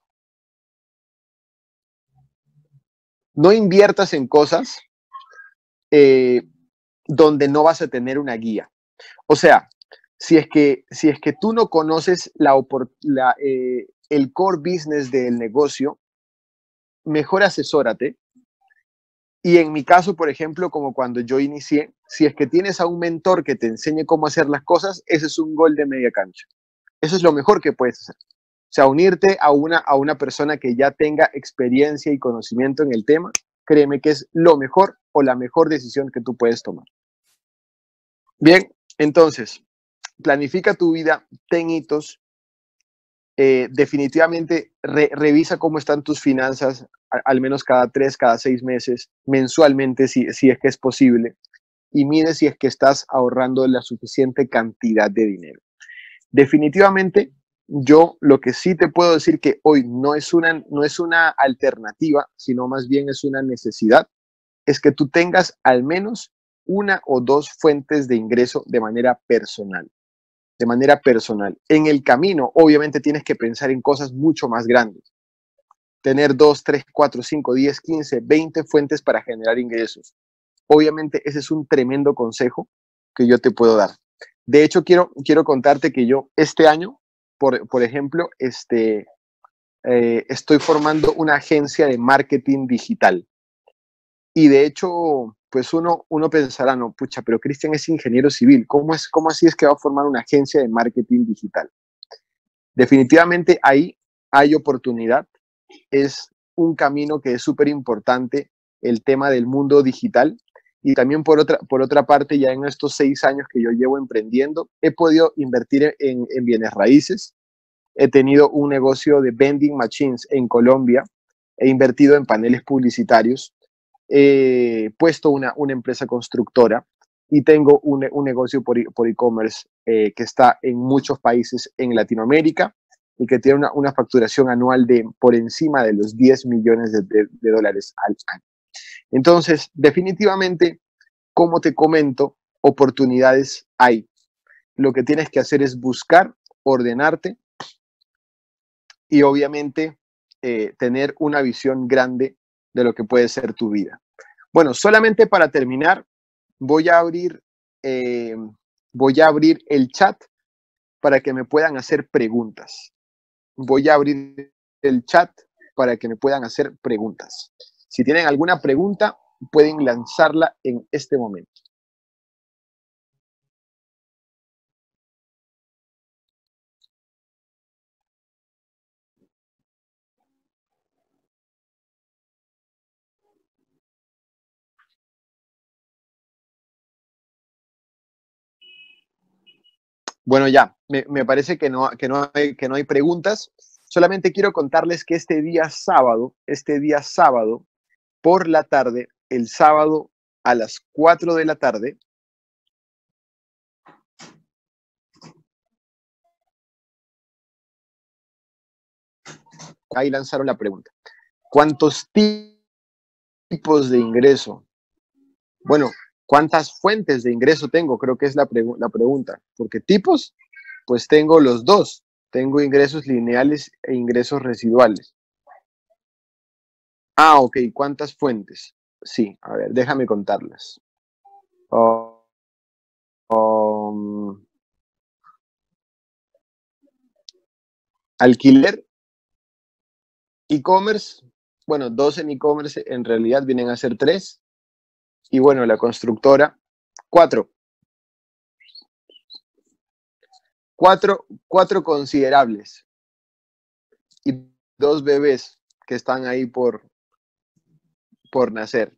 No inviertas en cosas eh, donde no vas a tener una guía. O sea, si es que, si es que tú no conoces la, la, eh, el core business del negocio, mejor asesórate. Y en mi caso, por ejemplo, como cuando yo inicié, si es que tienes a un mentor que te enseñe cómo hacer las cosas, ese es un gol de media cancha. Eso es lo mejor que puedes hacer. O sea, unirte a una, a una persona que ya tenga experiencia y conocimiento en el tema, créeme que es lo mejor o la mejor decisión que tú puedes tomar. Bien, entonces, planifica tu vida, ten hitos, eh, definitivamente re, revisa cómo están tus finanzas, a, al menos cada tres, cada seis meses, mensualmente, si, si es que es posible, y mide si es que estás ahorrando la suficiente cantidad de dinero. Definitivamente, yo lo que sí te puedo decir que hoy no es una, no es una alternativa, sino más bien es una necesidad, es que tú tengas al menos una o dos fuentes de ingreso de manera personal. De manera personal. En el camino, obviamente, tienes que pensar en cosas mucho más grandes. Tener dos, tres, cuatro, cinco, diez, quince, veinte fuentes para generar ingresos. Obviamente, ese es un tremendo consejo que yo te puedo dar. De hecho, quiero, quiero contarte que yo este año, por, por ejemplo, este, eh, estoy formando una agencia de marketing digital. Y de hecho, pues uno, uno pensará, no, pucha, pero Cristian es ingeniero civil. ¿Cómo, es, ¿Cómo así es que va a formar una agencia de marketing digital? Definitivamente ahí hay oportunidad. Es un camino que es súper importante, el tema del mundo digital. Y también por otra, por otra parte, ya en estos seis años que yo llevo emprendiendo, he podido invertir en, en bienes raíces. He tenido un negocio de vending machines en Colombia. He invertido en paneles publicitarios. He puesto una, una empresa constructora y tengo un, un negocio por, por e-commerce eh, que está en muchos países en Latinoamérica y que tiene una, una facturación anual de por encima de los diez millones de, de, de dólares al año. Entonces, definitivamente, como te comento, oportunidades hay. Lo que tienes que hacer es buscar, ordenarte y obviamente eh, tener una visión grande de lo que puede ser tu vida. Bueno, solamente para terminar, voy a abrir, eh, voy a abrir el chat para que me puedan hacer preguntas. Voy a abrir el chat para que me puedan hacer preguntas. Si tienen alguna pregunta, pueden lanzarla en este momento. Bueno, ya, me, me parece que no, que, no hay, que no hay preguntas. Solamente quiero contarles que este día sábado, este día sábado, por la tarde, el sábado a las cuatro de la tarde, ahí lanzaron la pregunta. ¿Cuántos tipos de ingreso? Bueno, ¿cuántas fuentes de ingreso tengo? Creo que es la, pregu la pregunta. Porque tipos, pues tengo los dos. Tengo ingresos lineales e ingresos residuales. Ah, ok. ¿Cuántas fuentes? Sí, a ver, déjame contarlas. Oh, um, alquiler, e-commerce. Bueno, dos en e-commerce en realidad vienen a ser tres. Y bueno, la constructora, cuatro. Cuatro, cuatro considerables. Y dos bebés que están ahí por, por nacer.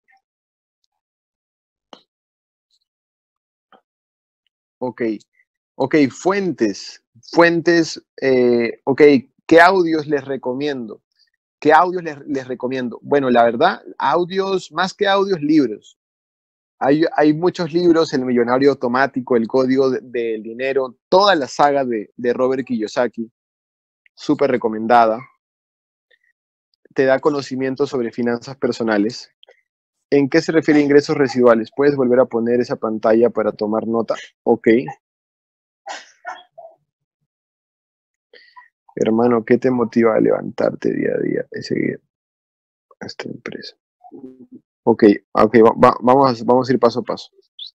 Ok. Ok, fuentes. Fuentes, eh, ok, ¿qué audios les recomiendo? ¿Qué audios les, les recomiendo? Bueno, la verdad, audios, más que audios, libros. Hay, hay muchos libros, El Millonario Automático, El Código del de Dinero, toda la saga de, de Robert Kiyosaki, súper recomendada. Te da conocimiento sobre finanzas personales. ¿En qué se refiere a ingresos residuales? ¿Puedes volver a poner esa pantalla para tomar nota? Ok. Hermano, ¿qué te motiva a levantarte día a día y seguir a esta empresa? Ok, ok, va, va, vamos, a, vamos a ir paso a paso.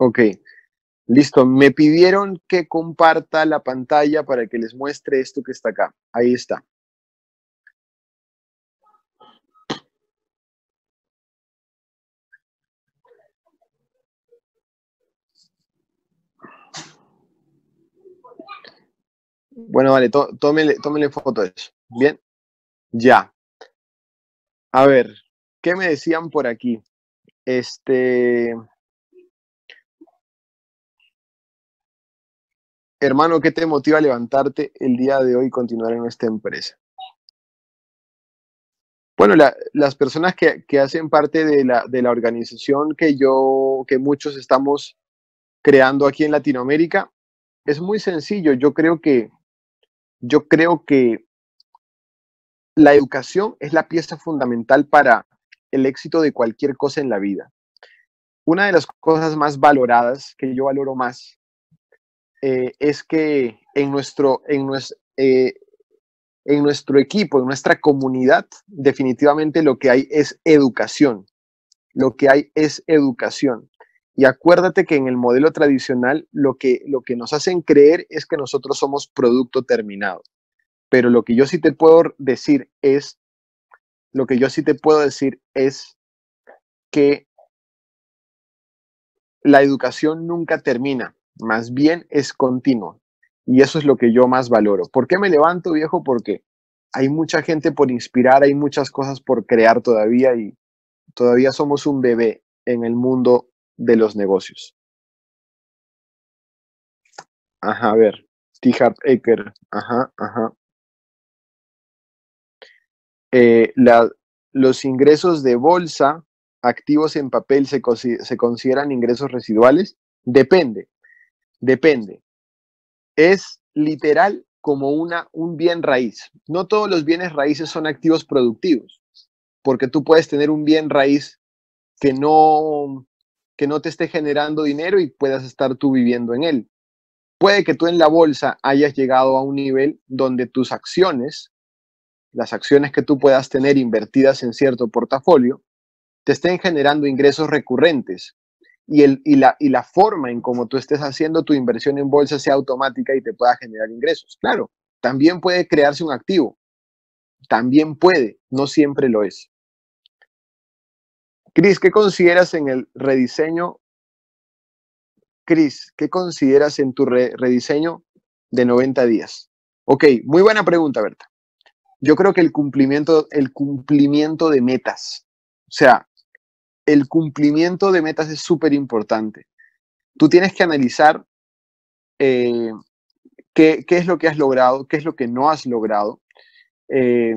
Ok, listo. Me pidieron que comparta la pantalla para que les muestre esto que está acá. Ahí está. Bueno, vale, tó- tómele, tómele foto de eso. Bien, ya. A ver, ¿qué me decían por aquí? Este, hermano, ¿qué te motiva a levantarte el día de hoy y continuar en esta empresa? Bueno, la- las personas que, que hacen parte de la, de la organización que yo, que muchos estamos creando aquí en Latinoamérica, es muy sencillo. Yo creo que, yo creo que la educación es la pieza fundamental para el éxito de cualquier cosa en la vida. Una de las cosas más valoradas, que yo valoro más, eh, es que en nuestro, en, nues- eh, en nuestro equipo, en nuestra comunidad, definitivamente lo que hay es educación. Lo que hay es educación. Y acuérdate que en el modelo tradicional lo que, lo que nos hacen creer es que nosotros somos producto terminado. Pero lo que yo sí te puedo decir es, lo que yo sí te puedo decir es que la educación nunca termina, más bien es continua. Y eso es lo que yo más valoro. ¿Por qué me levanto, viejo? Porque hay mucha gente por inspirar, hay muchas cosas por crear todavía y todavía somos un bebé en el mundo de los negocios. Ajá, a ver. T. Harv Eker. Ajá, ajá. Eh, la- los ingresos de bolsa activos en papel se, consi- se consideran ingresos residuales. Depende, depende. Es literal como una, un bien raíz. No todos los bienes raíces son activos productivos, porque tú puedes tener un bien raíz que no, que no te esté generando dinero y puedas estar tú viviendo en él. Puede que tú en la bolsa hayas llegado a un nivel donde tus acciones, las acciones que tú puedas tener invertidas en cierto portafolio, te estén generando ingresos recurrentes y, el, y, la, y la forma en cómo tú estés haciendo tu inversión en bolsa sea automática y te pueda generar ingresos. Claro, también puede crearse un activo, también puede, no siempre lo es. Cris, ¿qué consideras en el rediseño? Cris, ¿qué consideras en tu re rediseño de noventa días? Ok, muy buena pregunta, Berta. Yo creo que el cumplimiento, el cumplimiento de metas, o sea, el cumplimiento de metas es súper importante. Tú tienes que analizar eh, qué, qué, es lo que has logrado, qué es lo que no has logrado. Eh,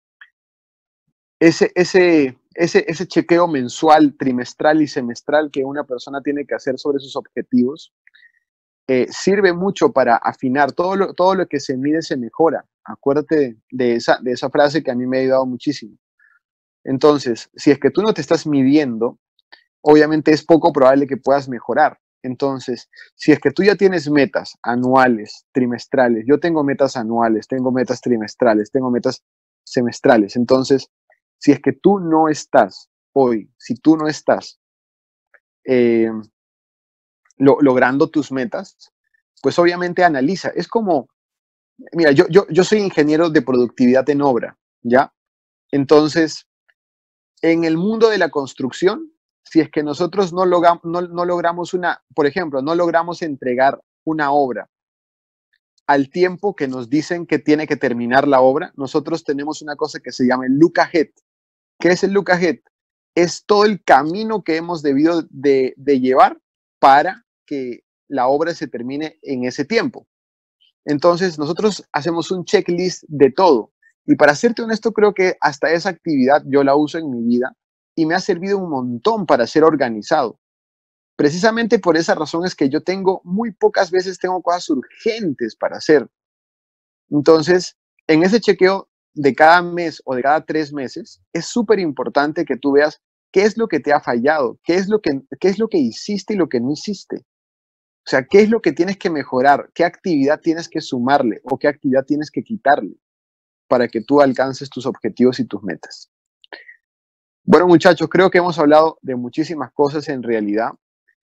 ese, ese, ese, ese chequeo mensual, trimestral y semestral que una persona tiene que hacer sobre sus objetivos eh, sirve mucho para afinar. Todo lo, todo lo que se mide se mejora. Acuérdate de esa, de esa frase que a mí me ha ayudado muchísimo. Entonces, si es que tú no te estás midiendo, obviamente es poco probable que puedas mejorar. Entonces, si es que tú ya tienes metas anuales, trimestrales, yo tengo metas anuales, tengo metas trimestrales, tengo metas semestrales. Entonces, si es que tú no estás hoy, si tú no estás eh, lo, logrando tus metas, pues obviamente analiza. Es como, mira, yo, yo, yo soy ingeniero de productividad en obra, ¿ya? Entonces, en el mundo de la construcción, si es que nosotros no, logra, no, no logramos una, por ejemplo, no logramos entregar una obra al tiempo que nos dicen que tiene que terminar la obra, nosotros tenemos una cosa que se llama el look ahead. ¿Qué es el look ahead? Es todo el camino que hemos debido de, de llevar para que la obra se termine en ese tiempo. Entonces, nosotros hacemos un checklist de todo. Y para serte honesto, creo que hasta esa actividad yo la uso en mi vida y me ha servido un montón para ser organizado. Precisamente por esa razón es que yo tengo, muy pocas veces tengo cosas urgentes para hacer. Entonces, en ese chequeo de cada mes o de cada tres meses, es súper importante que tú veas qué es lo que te ha fallado, qué es lo que, qué es lo que hiciste y lo que no hiciste. O sea, qué es lo que tienes que mejorar, qué actividad tienes que sumarle o qué actividad tienes que quitarle para que tú alcances tus objetivos y tus metas. Bueno, muchachos, creo que hemos hablado de muchísimas cosas en realidad.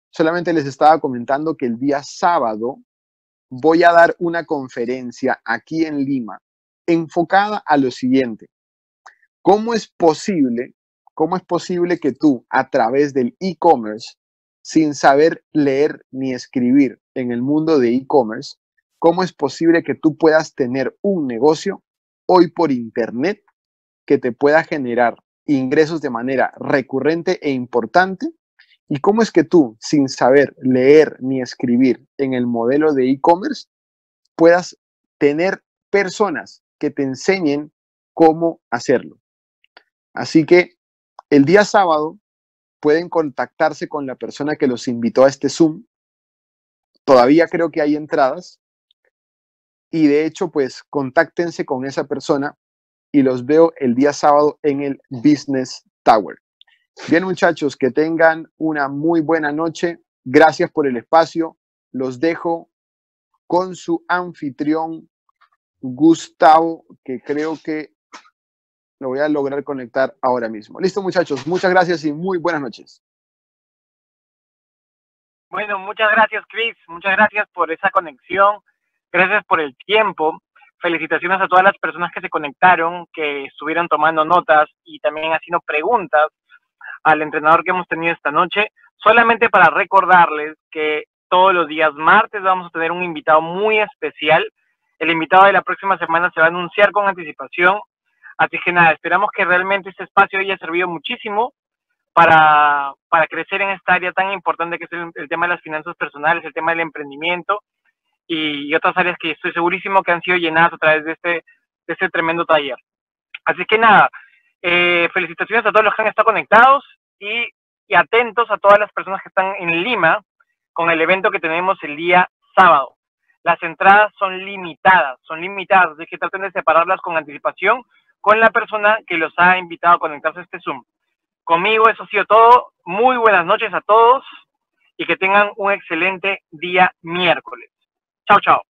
solamente les estaba comentando que el día sábado voy a dar una conferencia aquí en Lima enfocada a lo siguiente. ¿Cómo es posible, cómo es posible que tú, a través del e-commerce, sin saber leer ni escribir en el mundo de e-commerce, cómo es posible que tú puedas tener un negocio hoy por internet que te pueda generar ingresos de manera recurrente e importante? ¿Y cómo es que tú, sin saber leer ni escribir en el modelo de e-commerce, puedas tener personas que te enseñen cómo hacerlo? Así que el día sábado pueden contactarse con la persona que los invitó a este Zoom. Todavía creo que hay entradas. Y de hecho, pues, contáctense con esa persona y los veo el día sábado en el Business Tower. Bien, muchachos, que tengan una muy buena noche. Gracias por el espacio. Los dejo con su anfitrión, Gustavo, que creo que lo voy a lograr conectar ahora mismo. Listo, muchachos. Muchas gracias y muy buenas noches. Bueno, muchas gracias, Chris. Muchas gracias por esa conexión. Gracias por el tiempo. Felicitaciones a todas las personas que se conectaron, que estuvieron tomando notas y también haciendo preguntas al entrenador que hemos tenido esta noche. Solamente para recordarles que todos los días martes vamos a tener un invitado muy especial. El invitado de la próxima semana se va a anunciar con anticipación. Así que nada, esperamos que realmente este espacio haya servido muchísimo para, para crecer en esta área tan importante que es el, el tema de las finanzas personales, el tema del emprendimiento y, y otras áreas que estoy segurísimo que han sido llenadas a través de este, de este tremendo taller. Así que nada, eh, felicitaciones a todos los que han estado conectados y, y atentos a todas las personas que están en Lima con el evento que tenemos el día sábado. Las entradas son limitadas, son limitadas, así que traten de separarlas con anticipación con la persona que los ha invitado a conectarse a este Zoom. Conmigo eso ha sido todo. Muy buenas noches a todos y que tengan un excelente día miércoles. Chao, chao.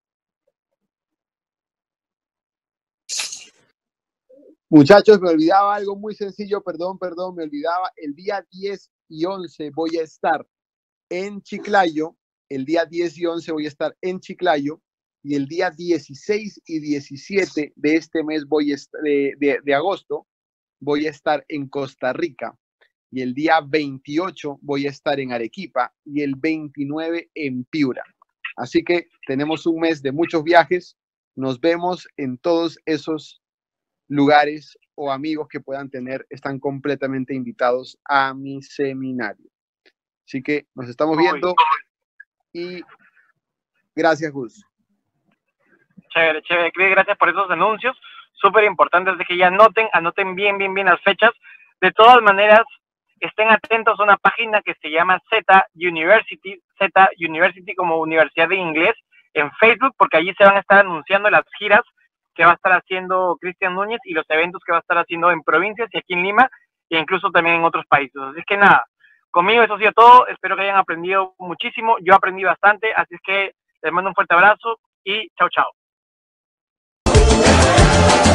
Muchachos, me olvidaba algo muy sencillo, perdón, perdón, me olvidaba. El día diez y once voy a estar en Chiclayo. El día diez y once voy a estar en Chiclayo. Y el día dieciséis y diecisiete de este mes voy a estar, de, de, de agosto voy a estar en Costa Rica. Y el día veintiocho voy a estar en Arequipa y el veintinueve en Piura. Así que tenemos un mes de muchos viajes. Nos vemos en todos esos lugares o amigos que puedan tener. Están completamente invitados a mi seminario. Así que nos estamos viendo y gracias, Gus. Chévere, chévere. Gracias por esos anuncios. Súper importantes de que ya anoten, anoten bien, bien, bien las fechas. De todas maneras, estén atentos a una página que se llama Z University, Z University como Universidad de Inglés en Facebook, porque allí se van a estar anunciando las giras que va a estar haciendo Cristian Núñez y los eventos que va a estar haciendo en provincias y aquí en Lima e incluso también en otros países. Así que nada, conmigo eso ha sido todo. Espero que hayan aprendido muchísimo. Yo aprendí bastante, así es que les mando un fuerte abrazo y chao, chao.